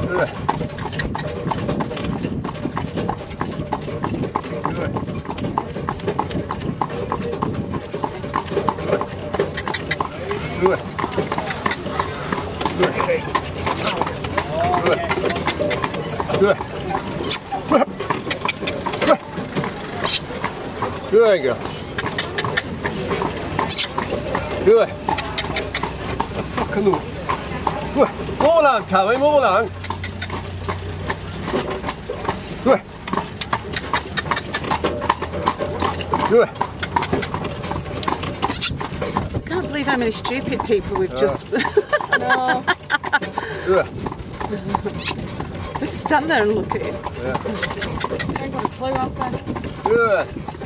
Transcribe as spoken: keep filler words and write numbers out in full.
Good. Good. Good. Good. Good. Good. Good girl. Good. Fucking no. Good. Move along, Tommy. Move along. Good. Good. I can't believe how many stupid people we've Oh. just... No. Good. Just stand there and look at him. Yeah. I ain't got a clue, have they? Good.